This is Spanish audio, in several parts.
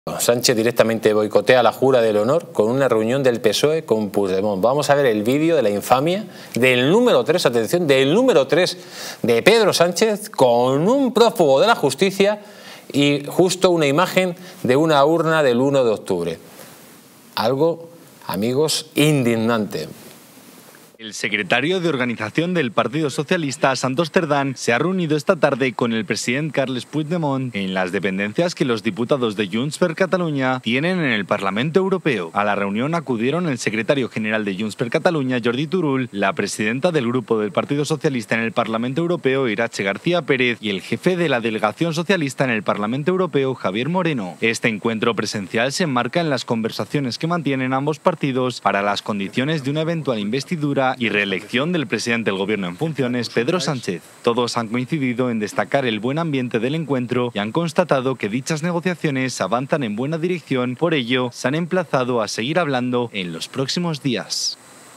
Sánchez directamente boicotea la jura del honor con una reunión del PSOE con Puigdemont. Vamos a ver el vídeo de la infamia del número 3, atención, del número 3 de Pedro Sánchez con un prófugo de la justicia y justo una imagen de una urna del 1 de octubre. Algo, amigos, indignante. El secretario de Organización del Partido Socialista, Santos Cerdán, se ha reunido esta tarde con el presidente Carles Puigdemont en las dependencias que los diputados de Junts per Catalunya tienen en el Parlamento Europeo. A la reunión acudieron el secretario general de Junts per Catalunya, Jordi Turull, la presidenta del grupo del Partido Socialista en el Parlamento Europeo, Iratxe García Pérez, y el jefe de la delegación socialista en el Parlamento Europeo, Javier Moreno. Este encuentro presencial se enmarca en las conversaciones que mantienen ambos partidos para las condiciones de una eventual investidura y reelección del presidente del gobierno en funciones, Pedro Sánchez. Todos han coincidido en destacar el buen ambiente del encuentro y han constatado que dichas negociaciones avanzan en buena dirección. Por ello, se han emplazado a seguir hablando en los próximos días.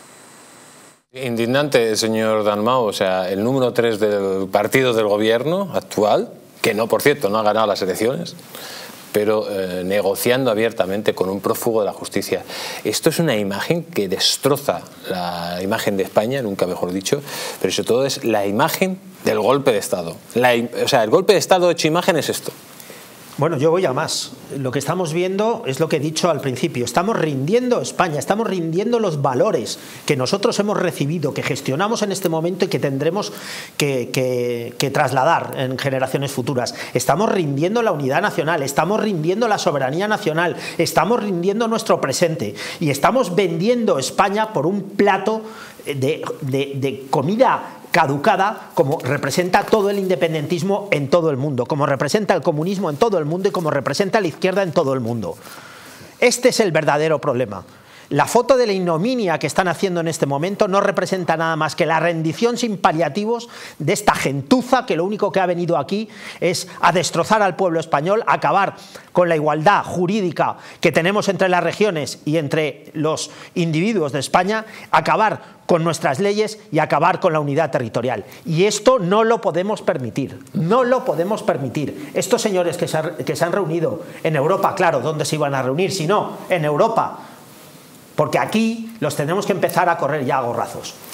Indignante, señor Dalmau, o sea, el número 3 del partido del gobierno actual, que no, por cierto, no ha ganado las elecciones, pero negociando abiertamente con un prófugo de la justicia. Esto es una imagen que destroza la imagen de España, nunca mejor dicho, pero sobre todo es la imagen del golpe de Estado. O sea, el golpe de Estado hecho imagen es esto. Bueno, yo voy a más. Lo que estamos viendo es lo que he dicho al principio. Estamos rindiendo España, estamos rindiendo los valores que nosotros hemos recibido, que gestionamos en este momento y que tendremos que trasladar en generaciones futuras. Estamos rindiendo la unidad nacional, estamos rindiendo la soberanía nacional, estamos rindiendo nuestro presente y estamos vendiendo España por un plato de comida caducada, como representa todo el independentismo en todo el mundo, como representa el comunismo en todo el mundo y como representa la izquierda en todo el mundo. Este es el verdadero problema. La foto de la ignominia que están haciendo en este momento no representa nada más que la rendición sin paliativos de esta gentuza que lo único que ha venido aquí es a destrozar al pueblo español, a acabar con la igualdad jurídica que tenemos entre las regiones y entre los individuos de España, acabar con nuestras leyes y acabar con la unidad territorial. Y esto no lo podemos permitir, no lo podemos permitir. Estos señores que se han reunido en Europa, claro, ¿dónde se iban a reunir? Si no, en Europa. Porque aquí los tenemos que empezar a correr ya a gorrazos.